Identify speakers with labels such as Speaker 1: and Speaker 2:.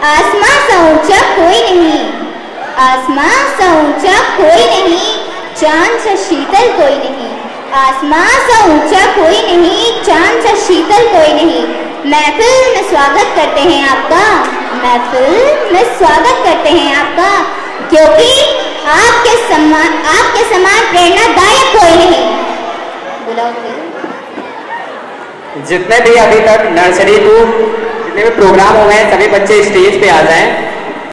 Speaker 1: आसमां सा ऊंचा कोई नहीं, आसमां सा ऊंचा कोई नहीं, चांद सा शीतल कोई नहीं, आसमां सा ऊंचा कोई नहीं, चांद सा शीतल कोई नहीं। महफिल में स्वागत करते हैं आपका, महफिल में स्वागत करते हैं आपका, क्योंकि आपके समान प्रेरणादायक कोई नहीं।
Speaker 2: जितने भी अभी तक नर्सरी टू जितने भी प्रोग्राम हो गए सभी बच्चे स्टेज पे आ जाएं।